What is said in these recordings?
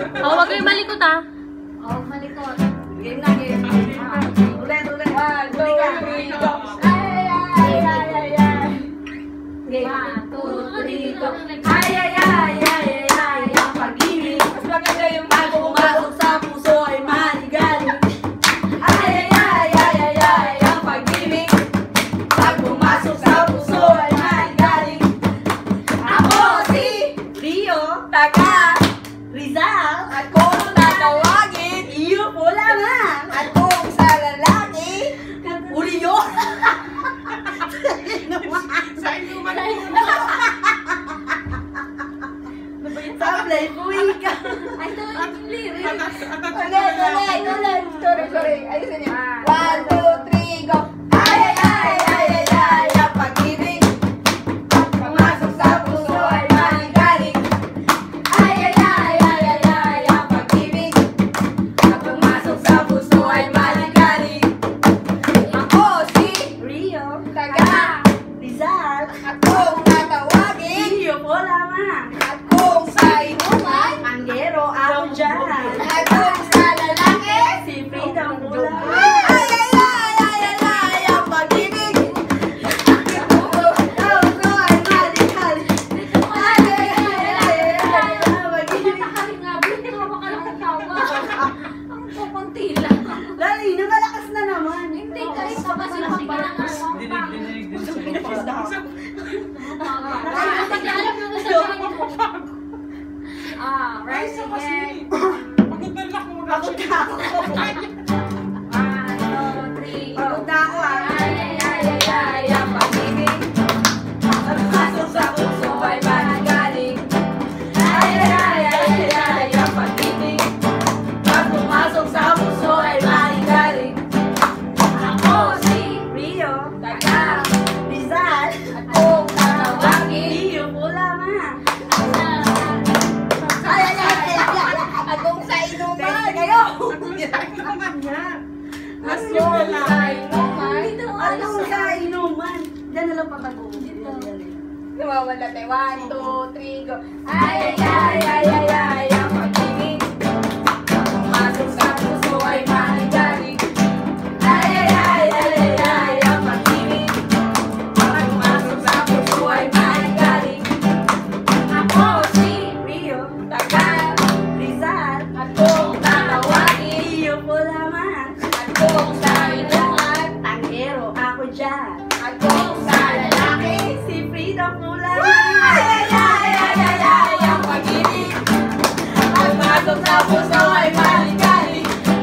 Oh, wag kayong malikot ha. Oh, malikot. Game na, game. Ulit. 1, 2, 3, go. Ay. Game. 1, 2, 3, go. Ay, ang pag-ibig. Mas maganda yung bago pumasok sa puso ay maligalig. Ay, ang pag-ibig. Pag pumasok sa puso ay maligalig. Ako si Rio, taga Rizal. At kung tatawagin, iyo po lamang. At kung sa lalaki, Uriyo. Sa inuman. Sablay, puwi ka. Ay, ito yung lyrics. Ulit. Sorry. Ayusin niyo. 1, 2, 3, go. Ay, ang pag-ibig. Pumasok sa puso ay maligalig. Ay, ang pag-ibig. Pumasok sa puso ay maligalig. Ako si Rio, taga Rizal. At kung tatawagin, iyo po lamang. At kung sa inuman, anggero ako dyan. At kung sa lalaki, si Freedom Mula. Ay, ang pag-ibig. Puso ay maligalig. Ang pag-ibig. Buti hawak ka lang ng tawa. Ang pupunti lang. Lali, namalakas na naman. Hindi, kahit pa kasi pagbalangan. Dinig din sa Pag alam mo na sasabihin mo. Right again. Pagod na lang muna. Pagod na ako. 1, 2, 3, go. Pagod na ako. Ay, ang pag-ibig. Pagpasok sa puso ay maligalig. Ay, ang pag-ibig. Pag pumasok sa puso ay maligalig. Ako si Rio, taga Rizal. At kung tatawagin, iyo po lamang. At kung sa inuman, kayo. Ito naman niya. At kung sa inuman, Dito, at kung sa inuman. Diyan na lang patago. Dito. Nawawala tayo. 1, 2, 3, go. Ay, ang pag-ibig. Pumasok sa puso ay maligalig. Ay, ang pag-ibig. Pumasok sa puso ay maligalig. Ako si Rio, taga Rizal. At kung tatawagin, iyo po lamang. At kung sa inuman, tanggero ako dyan. At kung sa lalaki, si Freedom Mula. Ay, ang pag-ibig. Pagpasok sa puso ay maligalig.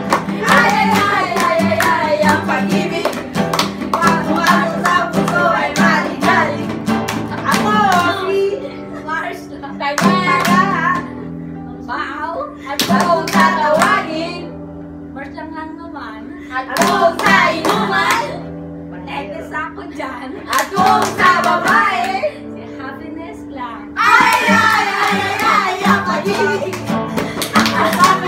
Ay, ang pag-ibig. Pagpasok sa puso ay maligalig. Ako si Mars lang. taga Wow. at kung tatawagin, Mars lang naman. at kung sa inuman, Patetes ako dyan. at kung sa babae, Si Happiness lang. ay, ang pag-ibig. Ang